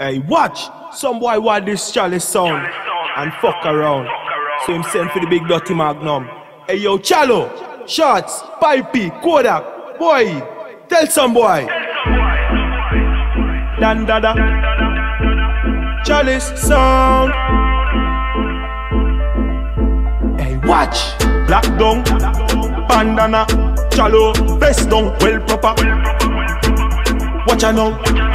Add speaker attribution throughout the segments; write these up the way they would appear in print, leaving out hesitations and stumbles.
Speaker 1: Hey, watch! Some boy want this Chalice sound and fuck around. So him send for the big dirty Magnum. Hey yo, Chalo, Shots, Pipey, Kodak, boy, tell some boy. Dan dada, Chalice sound. Hey, watch! Black down, bandana, Chalo, vest down, well proper. Watch out now.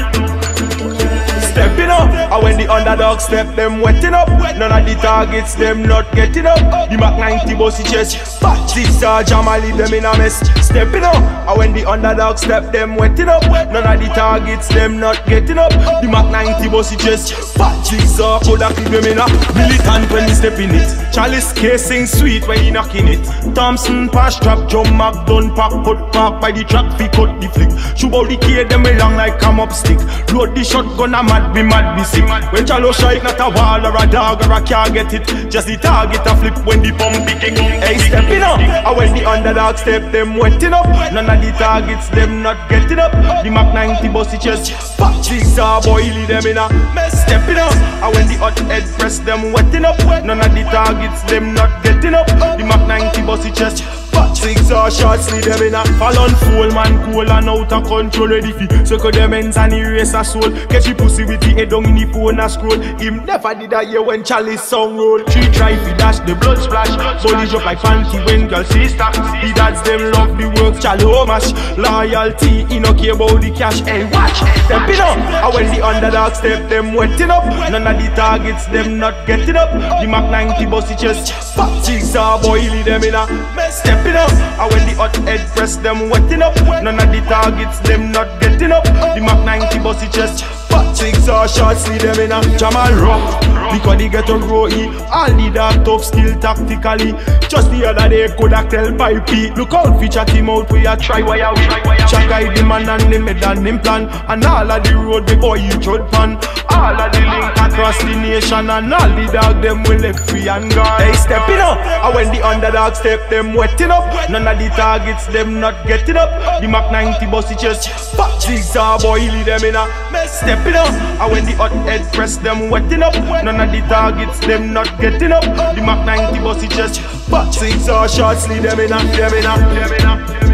Speaker 1: Stepping up, and when the underdog step, them wetting up. None of the targets, them not getting up. The Mac 90 bossy chest, fat zigzag jam, I leave them in a mess. Stepping up, and when the underdog step, them wetting up. None of the targets, them not getting up. The Mac 90 bossy chest, fat zigzag, coulda keep them in a militant when we step in it. Chalice casing sweet when he knocking it. Thompson pass trap, jump Mac done pack, put park by the track, fi cut the flick. Shoot out the key, them along like come up stick. Load the shotgun, a mad be sick. When Chalo strike, not a wall or a dog or a car get it. Just the target a flip when the pump be kick. Hey, stepping up, and when the underdog step, them wetting up. None of the targets, them not getting up. The Mac 90 bossy chest, fat zigzag boy, lead them in a mess. Stepping up, and when the hot head press, them wetting up. None of the targets, them not getting up. The Mac 90 bossy chest, fat zigzag shots, lead them in a fall on full man, cool and out of control. Ready fi circle them ends and erase a soul. Catch the pussy with the head down in the phone and scroll. Him never did that year when Chalice song roll. She try fi dash the blood splash, body drop like panty when girl see stack. The dads them love the work, Chalo mash. Loyalty, he no care about the cash. Hey, watch, stepping up, and when the underdog step, them wetting up. None of the targets, them not getting up. The Mac 90 bossy chest, fat zigzag boy, lead them in a mess. Stepping up, and when the hot head press, them wetting up. None of the targets, them not getting up. The Mac 90 bossy chest, fat zigzag shots, lead them in a Jamal rock. Because they get on row E, all need a tough skill tactically. Just the other day, Kodak tell Pipey, look out fi chat him out, we a try why out. Check out the man and the med and him plan. And all of the road the boy you trod pan. All of the link across the nation. And all the dog them will left free and gone. They stepping up, and when the underdog step, them wetting up. None of the targets, them not getting up. The Mac 90 bossy chest, fat zigzag boy, lead them in a mess. Stepping up, and when the hot head press, them wetting up. None of the targets, them not getting up. The Mac 90 bossy chest, fat zigzag shots, lead them in a, them in a, them in a.